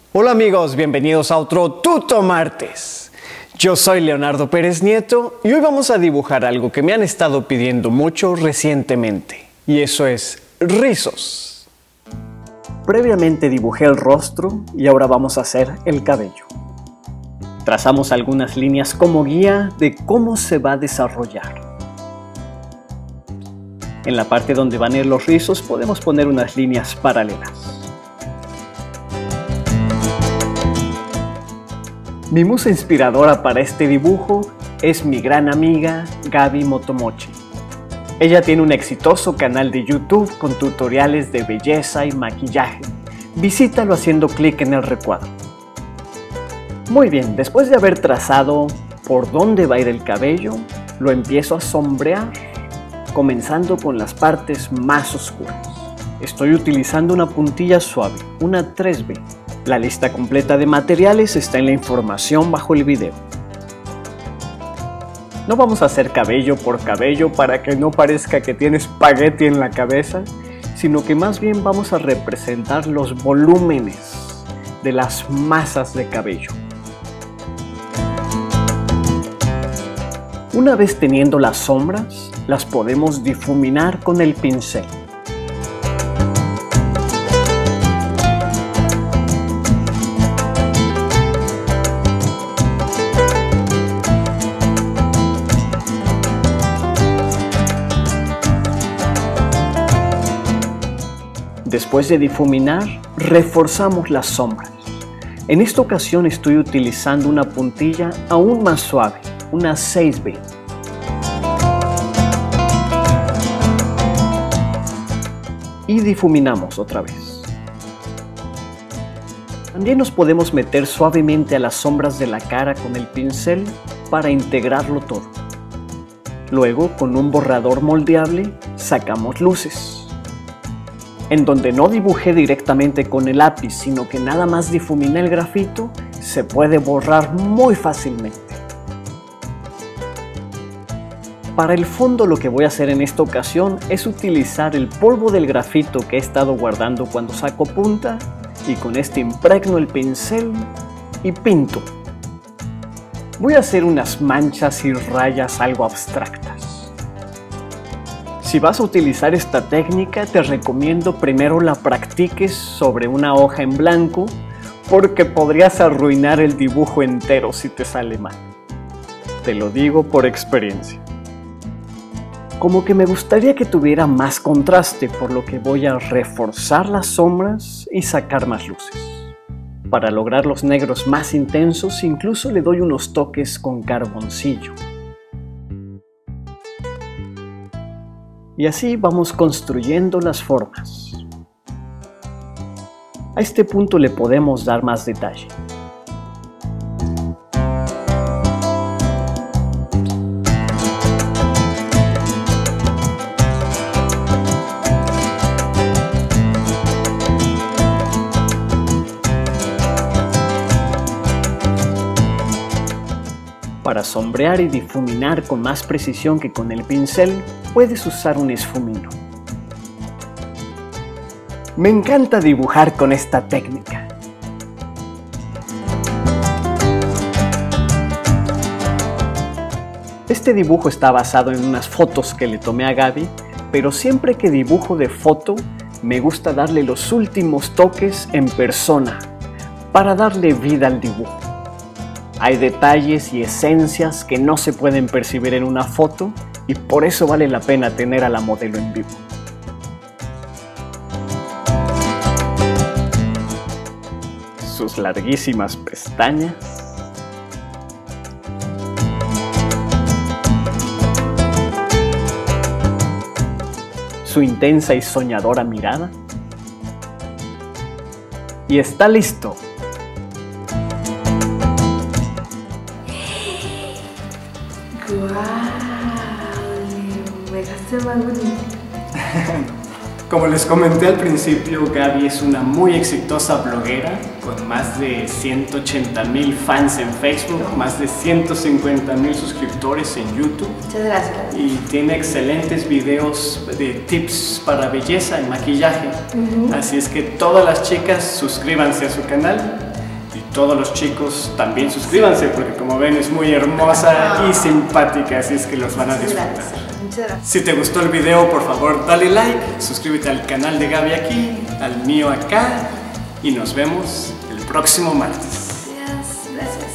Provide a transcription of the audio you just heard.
Hola amigos, bienvenidos a otro Tuto Martes. Yo soy Leonardo Pérez Nieto y hoy vamos a dibujar algo que me han estado pidiendo mucho recientemente, y eso es rizos. Previamente dibujé el rostro y ahora vamos a hacer el cabello. Trazamos algunas líneas como guía de cómo se va a desarrollar. En la parte donde van a ir los rizos podemos poner unas líneas paralelas. Mi musa inspiradora para este dibujo es mi gran amiga Gaby Motomochi. Ella tiene un exitoso canal de YouTube con tutoriales de belleza y maquillaje. Visítalo haciendo clic en el recuadro. Muy bien, después de haber trazado por dónde va a ir el cabello, lo empiezo a sombrear, comenzando con las partes más oscuras. Estoy utilizando una puntilla suave, una 3B. La lista completa de materiales está en la información bajo el video. No vamos a hacer cabello por cabello para que no parezca que tienes espagueti en la cabeza, sino que más bien vamos a representar los volúmenes de las masas de cabello. Una vez teniendo las sombras, las podemos difuminar con el pincel. Después de difuminar, reforzamos las sombras. En esta ocasión estoy utilizando una puntilla aún más suave, una 6B. Y difuminamos otra vez. También nos podemos meter suavemente a las sombras de la cara con el pincel para integrarlo todo. Luego, con un borrador moldeable, sacamos luces. En donde no dibujé directamente con el lápiz, sino que nada más difuminé el grafito, se puede borrar muy fácilmente. Para el fondo lo que voy a hacer en esta ocasión es utilizar el polvo del grafito que he estado guardando cuando saco punta, y con este impregno el pincel y pinto. Voy a hacer unas manchas y rayas algo abstractas. Si vas a utilizar esta técnica, te recomiendo primero la practiques sobre una hoja en blanco, porque podrías arruinar el dibujo entero si te sale mal. Te lo digo por experiencia. Como que me gustaría que tuviera más contraste, por lo que voy a reforzar las sombras y sacar más luces. Para lograr los negros más intensos, incluso le doy unos toques con carboncillo. Y así vamos construyendo las formas. A este punto le podemos dar más detalle. Para sombrear y difuminar con más precisión que con el pincel, puedes usar un esfumino. Me encanta dibujar con esta técnica. Este dibujo está basado en unas fotos que le tomé a Gaby, pero siempre que dibujo de foto, me gusta darle los últimos toques en persona, para darle vida al dibujo. Hay detalles y esencias que no se pueden percibir en una foto y por eso vale la pena tener a la modelo en vivo. Sus larguísimas pestañas. Su intensa y soñadora mirada. Y está listo. Me dejaste más bonito. Como les comenté al principio, Gaby es una muy exitosa bloguera con más de 180,000 fans en Facebook, más de 150,000 suscriptores en YouTube. Muchas gracias. Y tiene excelentes videos de tips para belleza y maquillaje. Así es que todas las chicas suscríbanse a su canal todos los chicos también suscríbanse, porque como ven es muy hermosa y simpática, así es que los van a disfrutar. Muchas gracias. Si te gustó el video, por favor dale like, suscríbete al canal de Gaby aquí, al mío acá, y nos vemos el próximo martes. Gracias.